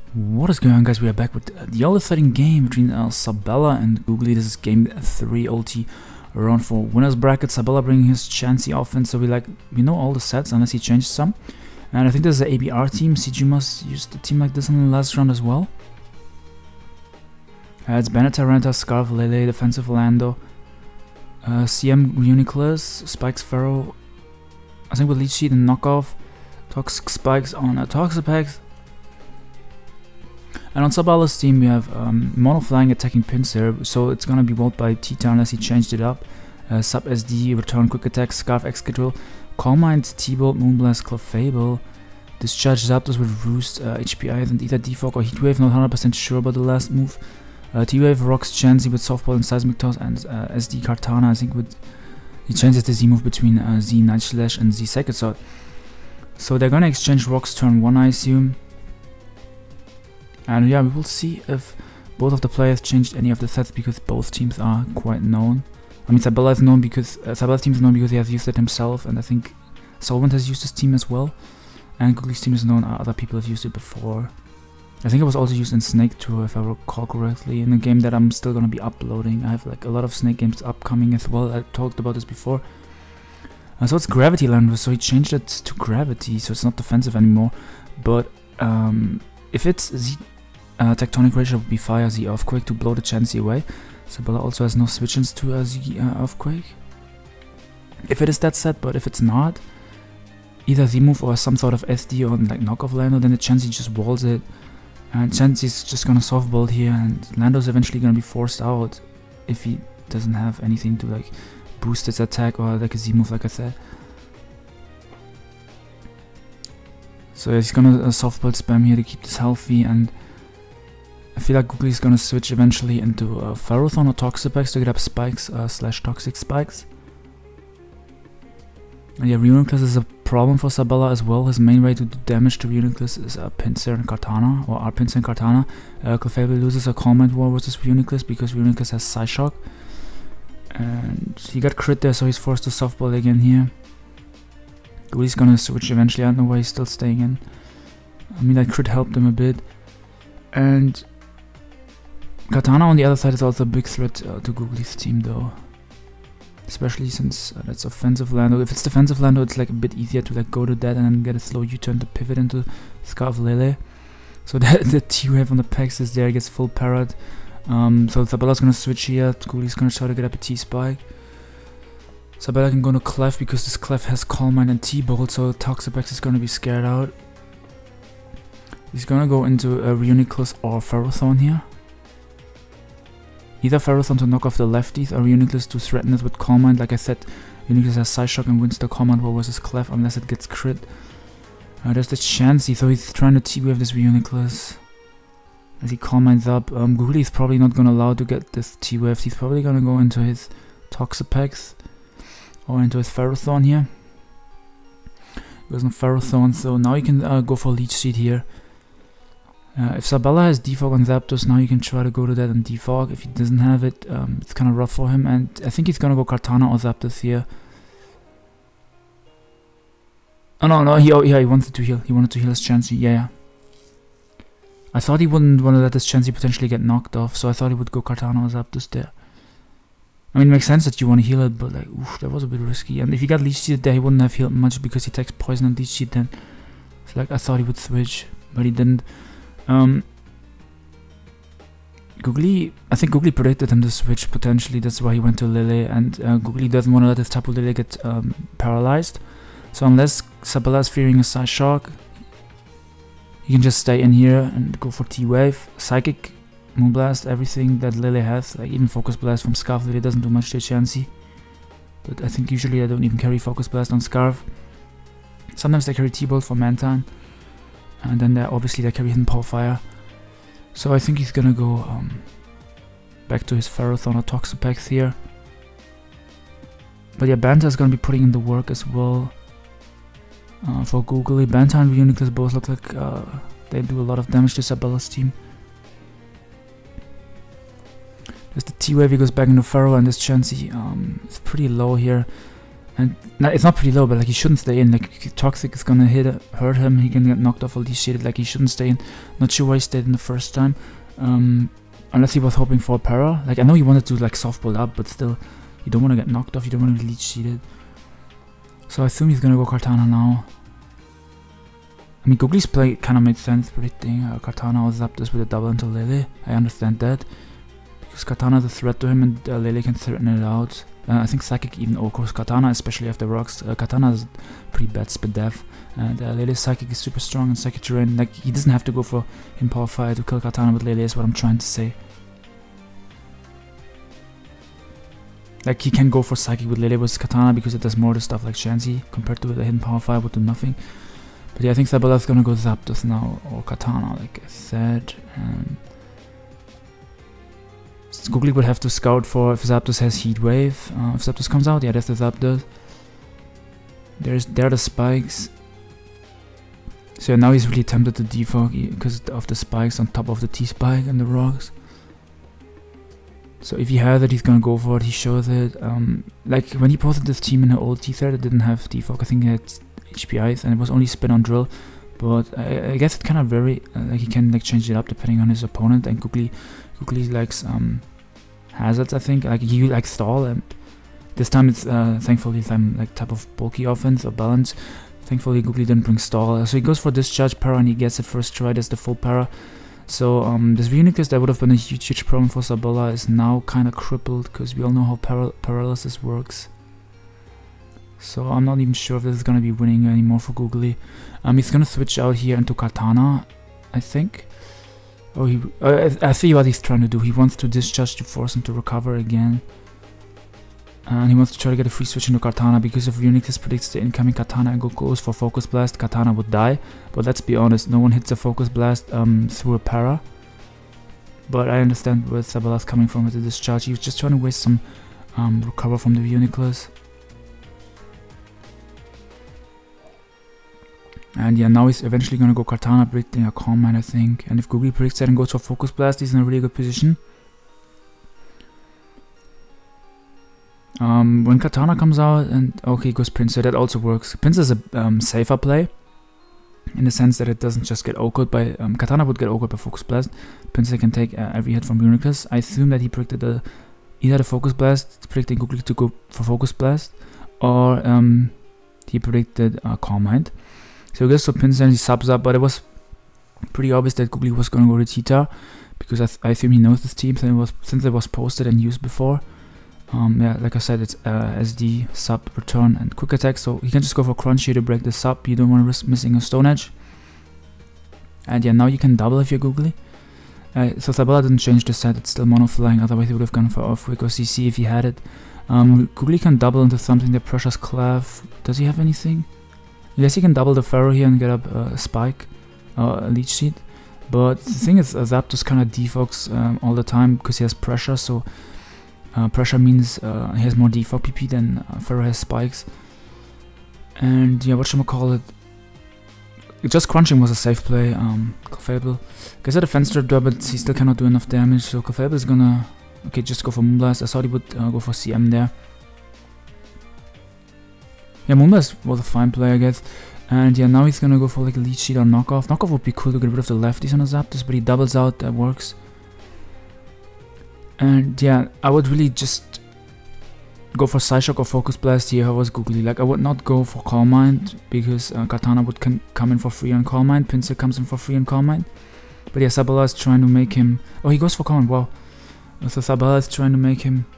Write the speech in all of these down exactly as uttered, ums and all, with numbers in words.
What is going on, guys? We are back with uh, the all exciting game between uh, Sabella and Googly. This is game three O T round four winners bracket. Sabella bringing his chancy offense, so we like we know all the sets unless he changed some. And I think this is the A B R team. C G must used a team like this in the last round as well. Uh, it's Bennett, Renta, Scarf, Lele, defensive Lando, uh, C M Uniclus, Spikes Pharaoh. I think with lead sheet and knockoff, Toxic Spikes on a uh, Toxapex. And on Sabella's team we have um, Mono Flying attacking Pinsir, so it's gonna be walled by T-Town unless he changed it up. Uh, Sub S D, Return Quick Attack, Scarf Excadrill, Calm Mind, T-Bolt, Moonblast, Clefable, Discharge Zapdos with Roost, uh, H P I, and either Defog or Heatwave, not one hundred percent sure about the last move. Uh, T-Wave rocks Chansey with Softball and Seismic Toss, and uh, S D Kartana, I think with he changes the Z move between uh, Z Night Slash and Z Second Sword. So they're gonna exchange rocks turn one, I assume. And yeah, we will see if both of the players changed any of the sets, because both teams are quite known. I mean, Sabella is known because uh, Sabella's team is known because he has used it himself, and I think Solvent has used his team as well. And Googly's team is known; uh, other people have used it before. I think it was also used in Snake Tour, if I recall correctly, in a game that I'm still gonna be uploading. I have like a lot of Snake games upcoming as well. I talked about this before. Uh, so it's Gravity Land, so he changed it to Gravity, so it's not defensive anymore. But um, if it's Z. Uh, Tectonic Ratio would be Fire Z Earthquake to blow the Chansey away. Sabella also has no switch-ins to uh, Z uh, Earthquake. If it is that set, but if it's not, either Z move or some sort of S D or like knockoff Lando, then the Chansey just walls it. And Chansey's just gonna softball here, and Lando's eventually gonna be forced out if he doesn't have anything to like boost his attack or like a Z move, like I said. So yeah, he's gonna uh, softball spam here to keep this healthy, and I feel like Googly is gonna switch eventually into uh, Ferrothorn or Toxapex to get up Spikes uh, slash Toxic Spikes. And yeah, Reuniclus is a problem for Sabella as well. His main way to do damage to Reuniclus is uh, Pinsir and Kartana, or R Pinsir and Kartana. Uh, Clefable loses a Comment War versus Reuniclus because Reuniclus has Psyshock. And he got crit there, so he's forced to softball again here. Googly's gonna switch eventually. I don't know why he's still staying in. I mean, that crit helped him a bit. And Kartana on the other side is also a big threat uh, to Googly's team, though. Especially since uh, that's offensive Lando. If it's defensive Lando, it's like a bit easier to like go to that and then get a slow U-turn to pivot into Scarf Lele. So that the T-Wave on the Pex is there, gets full parrot. Um, so Sabella's gonna switch here. Googly's gonna try to get up a T-Spike. Sabella can go to Clef because this Clef has Calm Mind and T-Bolt, so Toxapex is gonna be scared out. He's gonna go into a Reuniclus or Ferrothorn here. Either Ferrothorn to knock off the lefties or Reuniclus to threaten it with Calm Mind. Like I said, Reuniclus has Psyshock and wins the Calm Mind War versus Clef unless it gets crit. Uh, there's the Chansey, so he's trying to T-Wave this Reuniclus. As he Calm Minds up, um, Googly is probably not gonna allow to get this T-Wave. He's probably gonna go into his Toxapex or into his Ferrothorn here. He goes on Ferrothorn, so now you can uh, go for Leech Seed here. Uh, if Sabella has Defog on Zapdos, now you can try to go to that and Defog. If he doesn't have it, um, it's kind of rough for him, and I think he's gonna go Kartana or Zapdos here. Oh no, no, he, oh, yeah, he wanted to heal. He wanted to heal his Chansey, yeah, yeah. I thought he wouldn't want to let his Chansey potentially get knocked off, so I thought he would go Kartana or Zapdos there. I mean, it makes sense that you want to heal it, but like, oof, that was a bit risky. And if he got Leech Seed there, he wouldn't have healed much because he takes Poison and Leech Seed then. So like, I thought he would switch, but he didn't. Um, Googly, I think Googly predicted him to switch potentially, that's why he went to Lele, and uh, Googly doesn't want to let his Tapu Lele get um, paralyzed. So unless Sabella is fearing a Psyshock, he can just stay in here and go for T-Wave, Psychic, Moonblast, everything that Lele has, like even Focus Blast from Scarf. Lele doesn't do much to Chansey, but I think usually I don't even carry Focus Blast on Scarf. Sometimes they carry T-Bolt for Mantine. And then they're obviously they carry Hidden Power Fire. So I think he's gonna go um, back to his Ferrothorn or Toxapex here. But yeah, Banta is gonna be putting in the work as well uh, for Googly. Banta and Reuniclus both look like uh, they do a lot of damage to Sabella's team. There's the T-Wave, he goes back into Ferro, and this Chansey um, is pretty low here. And no, it's not pretty low, but like he shouldn't stay in. Like Toxic is gonna hit hurt him. He can get knocked off all these shaded. Like he shouldn't stay in. Not sure why he stayed in the first time. Um, unless he was hoping for a para. Like I know he wanted to like softball up, but still, you don't want to get knocked off. You don't want to be leech seated. So I assume he's gonna go Kartana now. I mean, Googly's play kind of made sense, predicting uh, Kartana or Zapdos with a double into Lele. I understand that. Because Kartana is a threat to him and uh, Lele can threaten it out. Uh, I think Psychic even overcooks Kartana, especially after rocks. Uh, Kartana is pretty bad spit def. And uh, Lele's Psychic is super strong and Psychic Terrain. Like, he doesn't have to go for Impulse Fire to kill Kartana with Lele, is what I'm trying to say. Like, he can go for Psychic with Lele with Kartana because it does more to stuff like Chansey, compared to the hidden Power Fire would do nothing. But yeah, I think Sabella's gonna go Zapdos now, or Kartana, like I said. Um, Googly would have to scout for if Zapdos has Heat Wave. Uh, if Zapdos comes out, yeah, that's the Zapdos. There's, there are the spikes. So yeah, now he's really tempted to defog because of the spikes on top of the T-Spike and the rocks. So if he has it, he's gonna go for it, he shows it. Um, like when he posted this team in the old T-Thread, it didn't have defog, I think it had H P Is and it was only spin on drill. But I, I guess it kind of vary, uh, like he can like change it up depending on his opponent. And Googly, Googly likes um, hazards, I think. Like he likes stall, and this time it's uh, thankfully some like type of bulky offense or balance. Thankfully Googly didn't bring stall, so he goes for discharge para and he gets it first try. That's the full para. So um, this Reuniclus that would have been a huge, huge problem for Sabella is now kind of crippled because we all know how para paralysis works. So I'm not even sure if this is gonna be winning anymore for Googly. Um, he's gonna switch out here into Kartana, I think. Oh, he. Uh, I, I see what he's trying to do. He wants to discharge to force him to recover again, and he wants to try to get a free switch into Kartana because if Reuniclus predicts the incoming Kartana and goes for Focus Blast, Kartana would die. But let's be honest, no one hits a Focus Blast um, through a para. But I understand where Sabella's coming from with the discharge. He was just trying to waste some um, recover from the Reuniclus. And yeah, now he's eventually gonna go Kartana, predicting a Calm Mind, I think. And if Googly predicts that and goes for Focus Blast, he's in a really good position. Um, when Kartana comes out and okay, goes Pinsir, that also works. Pinsir is a um, safer play in the sense that it doesn't just get O-code by um, Kartana would get O-code by Focus Blast. Pinsir can take uh, every hit from Reuniclus. I assume that he predicted the, either the Focus Blast, predicting Googly to go for Focus Blast, or um, he predicted uh, Calm Mind. So he goes to Pinsir and he subs up, but it was pretty obvious that Googly was going to go to Cheetah because I, th I assume he knows this team since it was, since it was posted and used before. Um, yeah, like I said, it's uh, S D, sub, return, and quick attack, so you can just go for Crunchy to break the sub. You don't want to risk missing a Stone Edge. And yeah, now you can double if you're Googly. Uh, so Sabella didn't change the set, it's still mono flying, otherwise he would have gone for Earthquake or C C if he had it. Um, Googly can double into something that pressures Clef. Does he have anything? Yes, he can double the Pharaoh here and get up uh, a Spike, uh, a Leech Seed. But the thing is, uh, Zapdos kind of defogs um, all the time because he has pressure, so uh, pressure means uh, he has more defog P P than uh, Pharaoh has spikes. And yeah, whatchamacallit, just crunching was a safe play. um, Clefable gets a defense trip there, but he still cannot do enough damage, so Clefable is gonna, okay, just go for Moonblast. I thought he would uh, go for C M there. Yeah, Moonblast was a fine play, I guess. And yeah, now he's gonna go for like a Leech Seed or Knockoff. Knockoff would be cool to get rid of the lefties on the Zapdos, but he doubles out, that works. And yeah, I would really just go for Psyshock or Focus Blast here if I was Googly. Like, I would not go for Calm Mind because uh, Kartana would come in for free on Calm Mind. Pinsir comes in for free on Calm Mind. But yeah, Sabella is trying to make him... Oh, he goes for Calm Mind, wow. So Sabella is trying to make him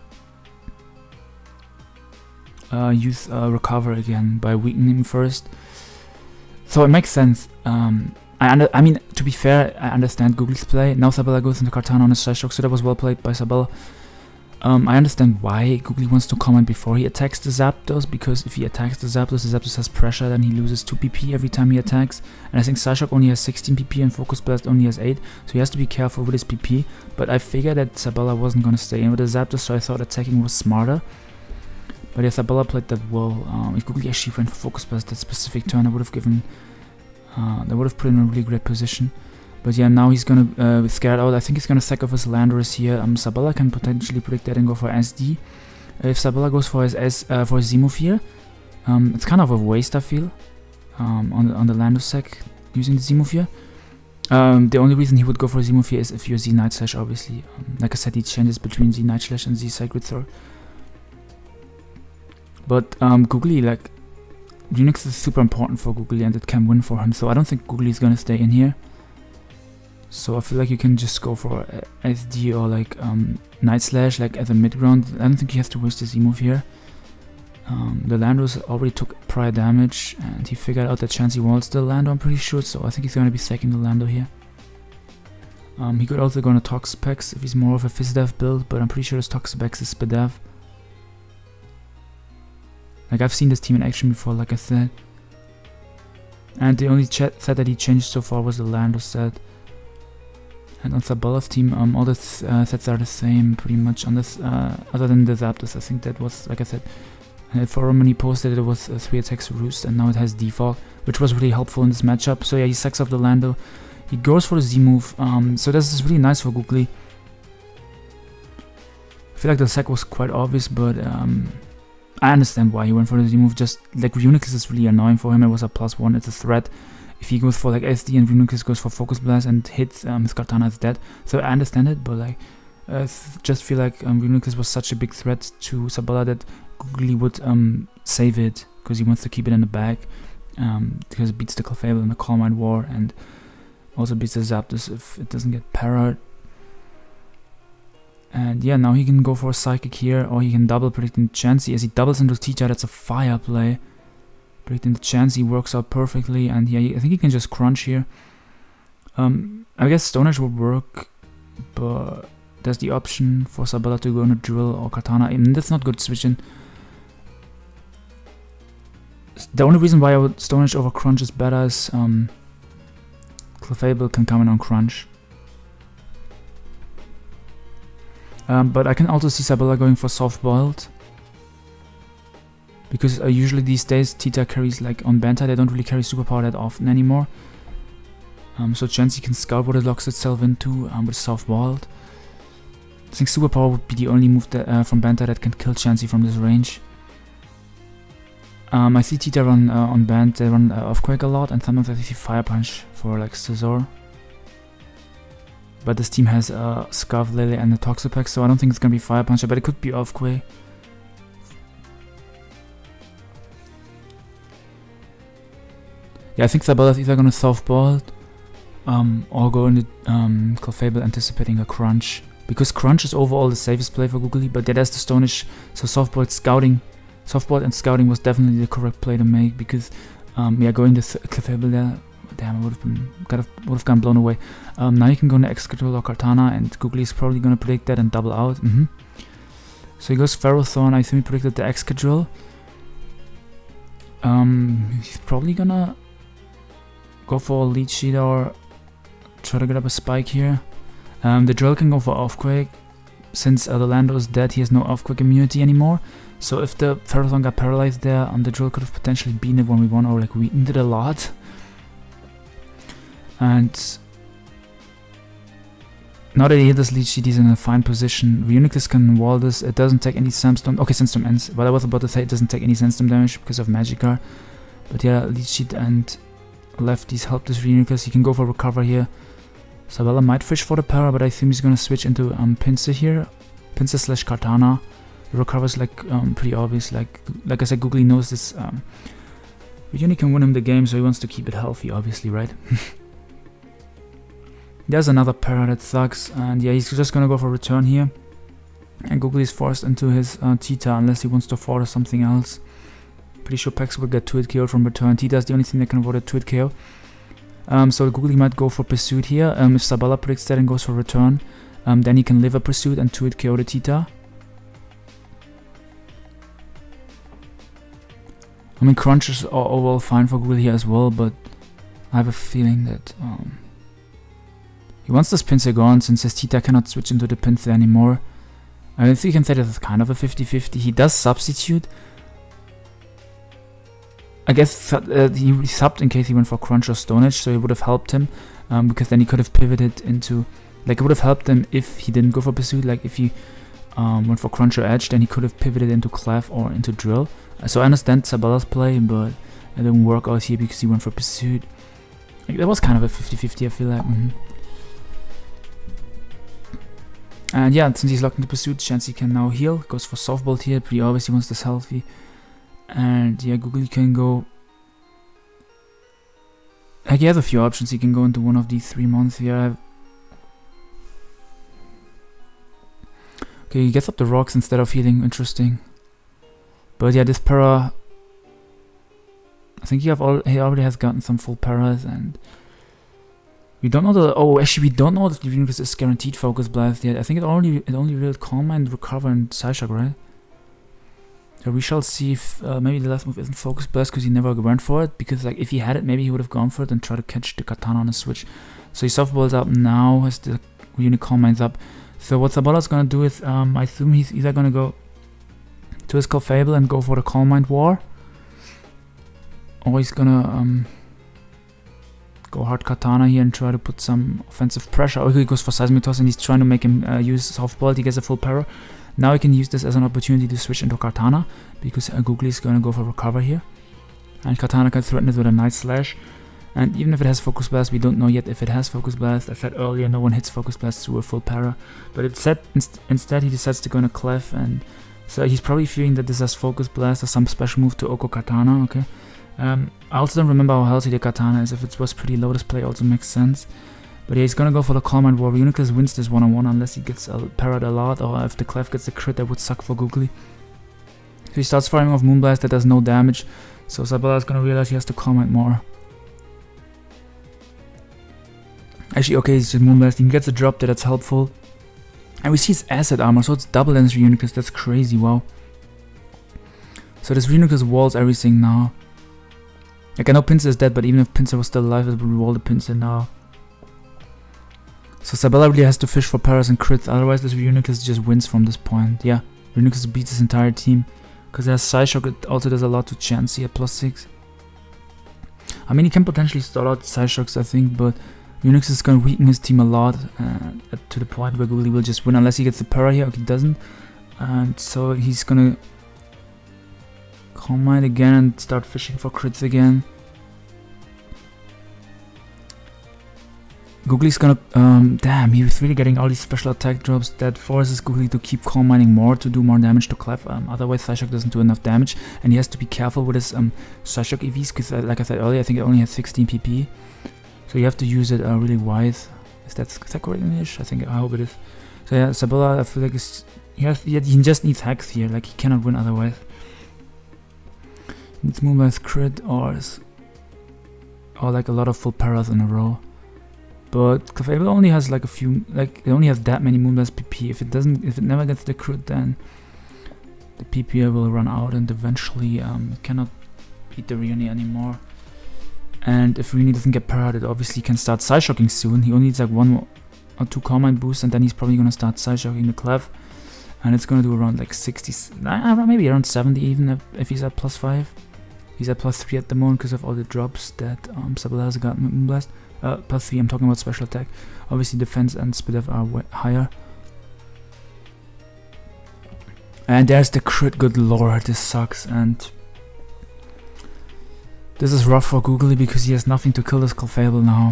Uh, use uh, recover again by weakening him first, so it makes sense. Um, I under I mean, to be fair, I understand Googly's play. Now Sabella goes into Kartana on his Psyshock, so that was well played by Sabella. Um, I understand why Googly wants to comment before he attacks the Zapdos, because if he attacks the Zapdos, the Zapdos has pressure, then he loses two P P every time he attacks. And I think Psyshock only has sixteen P P and Focus Blast only has eight, so he has to be careful with his P P. But I figured that Sabella wasn't gonna stay in with the Zapdos, so I thought attacking was smarter. But yeah, Sabella played that well. Um, if Googly actually went for Focus Blast that specific turn, I would have given, uh, that would have put him in a really great position. But yeah, now he's gonna uh, be scared out. I think he's gonna sack off his Landorus here. Um, Sabella can potentially predict that and go for S D. Uh, if Sabella goes for his S, uh, for his Zemoth here, Um, it's kind of a waste, I feel, um, on, the, on the Lando sec using the Z move here. Um, the only reason he would go for a Z move here is if you're Z Night Slash, obviously. Um, like I said, he changes between Z Night Slash and Z Sacred Throw. But um, Googly, like, Runix is super important for Googly and it can win for him, so I don't think Googly is gonna stay in here. So I feel like you can just go for uh, S D or like um, Night Slash, like as a mid ground. I don't think he has to waste the Z move here. Um, the Landos already took prior damage and he figured out that Chansey walls the Lando, I'm pretty sure, so I think he's gonna be sacking the Lando here. Um, he could also go on a Toxapex if he's more of a Fizdev build, but I'm pretty sure his Toxapex is Spadev. Like, I've seen this team in action before, like I said. And the only set that he changed so far was the Lando set. And on Sabala's team, um, all the uh, sets are the same, pretty much, on this, uh, other than the Zapdos. I think that was, like I said, uh, for Roman he posted it was uh, three attacks Roost, and now it has Defog, which was really helpful in this matchup. So yeah, he sacks off the Lando. He goes for the Z move, um, so this is really nice for Googly. I feel like the sack was quite obvious, but um, I understand why he went for the Z move. Just like Runix is really annoying for him. It was a plus one, it's a threat. If he goes for like S D and Runix goes for Focus Blast and hits um, his Kartana, is dead. So I understand it, but like I just feel like um, Runix was such a big threat to Sabala that Googly would um, save it because he wants to keep it in the bag, um, because it beats the Clefable in the Calm Mind War and also beats the Zapdos if it doesn't get parried. And yeah, now he can go for a Psychic here, or he can double predicting Chansey. As he doubles into Tita, that's a fire play. Predicting the Chansey works out perfectly, and yeah, I think he can just crunch here. Um, I guess Stone Edge would work, but there's the option for Sabala to go into Drill or Kartana, and that's not good switching. The only reason why I would Stone Edge over Crunch is better is um, Clefable can come in on Crunch. Um, but I can also see Sabala going for Soft Boiled. Because uh, usually these days Tita carries like on Banta, they don't really carry Superpower that often anymore. Um, so Chansey can scout what it locks itself into um, with Soft Boiled. I think Superpower would be the only move that, uh, from Banta that can kill Chansey from this range. Um, I see Tita run uh, on Bant, they run uh, Earthquake a lot, and sometimes I see Fire Punch for like Scizor. But this team has uh, Scarf Lily and the Toxapex, so I don't think it's gonna be Fire Punch, but it could be Earthquake. Yeah, I think Sabala's either gonna Soft Ball um, or go into um, Clefable anticipating a Crunch. Because Crunch is overall the safest play for Googly, but yeah, that's the Stone Edge, so Soft Ball Scouting. Softball and Scouting was definitely the correct play to make, because um, yeah, going to Clefable there, damn, I would have been kind of would have gone blown away. Um, now you can go into Excadrill or Kartana, and Googly is probably gonna predict that and double out. Mm-hmm. So he goes Ferrothorn. I think he predicted the Excadrill. Um, he's probably gonna go for a Leech Seed or try to get up a Spike here. Um, the Drill can go for Earthquake. Since uh, the Lando is dead, he has no Earthquake immunity anymore. So if the Ferrothorn got paralyzed there, um, the Drill could have potentially beaten it one v one or like weakened it a lot. And now that he hit this Leech Seed, he's in a fine position. Runix can wall this. It doesn't take any Sandstorm. Okay, Sandstorm ends. But I was about to say it doesn't take any Sandstorm damage because of Magikarp. But yeah, Leech Seed and Lefties help this Runix. He can go for Recover here. Sabala might fish for the para, but I think he's gonna switch into um, Pinsir here. Pinsir slash Kartana. The Recover is like um, pretty obvious. Like like I said, Googly knows this. Um, Uni can win him the game, so he wants to keep it healthy, obviously, right? There's another para that sucks, and yeah, he's just gonna go for Return here. And Googly is forced into his uh, Tita unless he wants to force something else. Pretty sure Pex will get two hit K O'd from Return. Tita is the only thing that can avoid a two hit K O. Um, so Googly might go for Pursuit here. Um, if Sabala predicts that and goes for Return, um, then he can live a Pursuit and two hit K O the Tita. I mean, Crunch is overall fine for Googly here as well, but I have a feeling that um, he wants this Pinsir gone since his Tita cannot switch into the Pinsir anymore. I think you can say that it's kind of a fifty fifty. He does substitute. I guess uh, he subbed in case he went for Crunch or Stone Edge, so it would have helped him, um, because then he could have pivoted into, like it would have helped him if he didn't go for Pursuit. Like if he um, went for Crunch or Edge, then he could have pivoted into Clef or into Drill. So I understand Sabella's play, but it didn't work out here because he went for pursuit. Like, that was kind of a fifty fifty, I feel like. Mm-hmm. And yeah, since he's locked into pursuit, Chansey can now heal. Goes for softball here, pretty obvious he wants this healthy. And yeah, Googly can go. Like, he has a few options. He can go into one of these three months here. Okay, he gets up the rocks instead of healing. Interesting. But yeah, this para. I think he have all. He already has gotten some full paras, and we don't know the. Oh, actually, we don't know if the Reuniclus is guaranteed focus blast yet. I think it only it only will Calm Mind, Recover, and Psyshock, right? So we shall see if uh, maybe the last move isn't focus blast because he never went for it. Because like if he had it, maybe he would have gone for it and tried to catch the Katana on a switch. So he softballs up now. Has the Reuniclus Calm Mind's up. So what Sabala's gonna do is, um, I assume he's either gonna go to his Clefable and go for the Calm Mind War, or he's gonna um, go hard Katana here and try to put some offensive pressure. Or he goes for Seismic Toss and he's trying to make him uh, use Softball. He gets a full para. Now he can use this as an opportunity to switch into Katana because uh, Googly is gonna go for Recover here, and Katana can threaten it with a Night Slash. And even if it has Focus Blast, we don't know yet if it has Focus Blast. I said earlier, no one hits Focus Blast through a full para. But it said inst instead he decides to go into Clef, and so he's probably fearing that this has Focus Blast or some special move to Oko Katana, okay? Um, I also don't remember how healthy the Katana is. If it was pretty low, this play also makes sense. But yeah, he's gonna go for the Calm Mind War. Reuniclus wins this one-on-one unless he gets uh, parried a lot, or if the Clef gets a crit, that would suck for Googly. So he starts firing off Moonblast that does no damage. So Sabella is gonna realize he has to Calm Mind more. Actually, okay, he's just Moonblasting. He gets a drop there, that's helpful. And we see his Acid Armor, so it's double damage Reuniclus. That's crazy, wow. So this Reuniclus walls everything now. Like, I know Pinsir is dead, but even if Pinsir was still alive, it would wall the Pinsir now. So Sabella really has to fish for paras and crits, otherwise this Reuniclus just wins from this point. Yeah, Reuniclus beats his entire team. Because there's Psyshock, it also does a lot to Chansey at plus six. I mean, he can potentially start out Psyshocks, I think, but Reuniclus is going to weaken his team a lot, uh, to the point where Googly will just win unless he gets the para here. Okay, he doesn't. And so he's going to Calm Mind again and start fishing for crits again. Googly's gonna, um, damn, he's really getting all these special attack drops that forces Googly to keep Calm Minding more to do more damage to Clef. Um, otherwise Psyshock doesn't do enough damage, and he has to be careful with his um, Psyshock E Vs, because uh, like I said earlier, I think it only has sixteen P P. So you have to use it uh, really wise. Is that, is that correct in English? I think, I hope it is. So yeah, Sabella, I feel like it's, he, has, he just needs hacks here, like he cannot win otherwise. He needs Moonblast crit or, or like a lot of full paras in a row. But Clefable only has like a few, like it only has that many Moonblast P P. If it doesn't, if it never gets the crit, then the P P will run out and eventually um, cannot beat the Reuni anymore. And if Reuni doesn't get parried, it obviously can start Psyshocking soon. He only needs like one or two Calm Mind boosts, and then he's probably gonna start Psyshocking the Clef, and it's gonna do around like sixty, I don't know, maybe around seventy even if, if he's at plus five. He's at plus three at the moment because of all the drops that um, Sabella has gotten with Moonblast. Uh, plus three, I'm talking about special attack. Obviously defense and speed def are way higher. And there's the crit, good lord, this sucks. And this is rough for Googly because he has nothing to kill this Clefable now.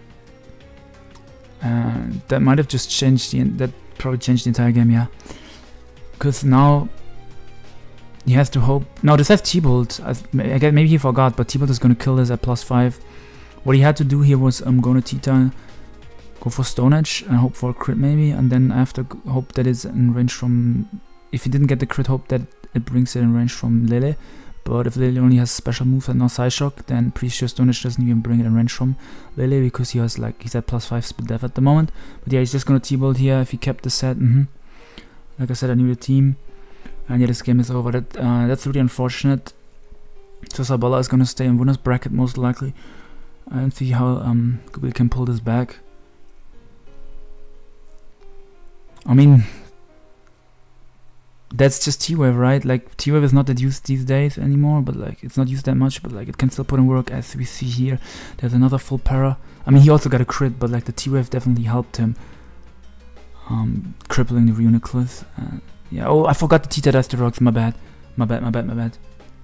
And that might have just changed the, that probably changed the entire game, yeah. Because now he has to hope. No, this has T-Bolt. I, I guess maybe he forgot, but T-Bolt is going to kill this at plus five. What he had to do here was um, go to Titan, go for Stone Edge and hope for a crit maybe, and then after hope that it's in range from, if he didn't get the crit, hope that it brings it in range from Lele. But if Lele only has special moves and no Psyshock, then pretty sure Stone Edge doesn't even bring it in range from Lele because he has like, he's at plus five speed def at the moment. But yeah, he's just gonna T-Bolt here if he kept the set. Mm-hmm. Like I said, I knew the team. And yeah, this game is over. That uh, That's really unfortunate. So Sabella is gonna stay in winner's bracket most likely. And see how um, Googly can pull this back. I mean, that's just T-Wave, right? Like, T-Wave is not that used these days anymore, but like, it's not used that much, but like, it can still put in work, as we see here. There's another full para. I mean, he also got a crit, but like, the T-Wave definitely helped him. Um, crippling the Reuniclus. Uh, yeah, oh, I forgot the Tita Dice the rocks, my bad. My bad, my bad, my bad.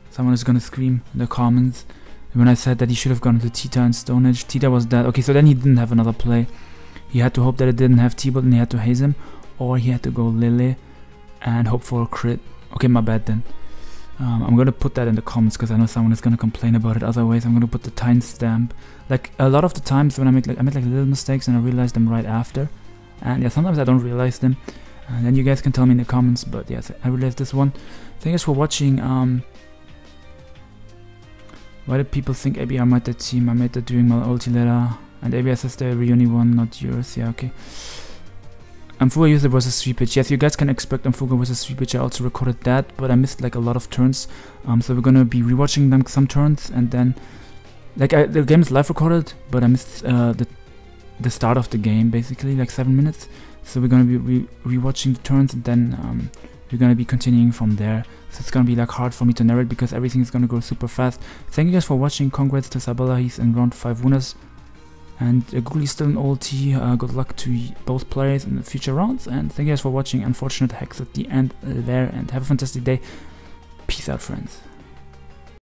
Someone is gonna scream in the comments when I said that he should have gone to Tita and Stone Age. Tita was dead. Okay, so then he didn't have another play. He had to hope that it didn't have T-Bot and he had to haze him. Or he had to go Lily and hope for a crit. Okay, my bad then. Um, I'm gonna put that in the comments because I know someone is gonna complain about it. Otherwise, I'm gonna put the timestamp. Like a lot of the times when I make like I make like little mistakes and I realize them right after. And yeah, sometimes I don't realize them. And then you guys can tell me in the comments. But yes, I realized this one. Thank you guys for watching. Um, why did people think A B R made that team? I made that during my ulti letter. And A B R says the reuni one, not yours. Yeah, okay. Amphuga user versus three pitch. Yes, you guys can expect Amphuga versus three pitch. I also recorded that, but I missed like a lot of turns. Um, so we're gonna be rewatching them some turns, and then like I, the game is live recorded, but I missed uh, the the start of the game basically, like seven minutes. So we're gonna be re rewatching the turns, and then um, we're gonna be continuing from there. So it's gonna be like hard for me to narrate because everything is gonna go super fast. Thank you guys for watching. Congrats to Sabella. He's in round five winners. And uh, Googly's still in ulti. Uh, good luck to both players in the future rounds. And thank you guys for watching. Unfortunate hacks at the end uh, there. And have a fantastic day. Peace out, friends.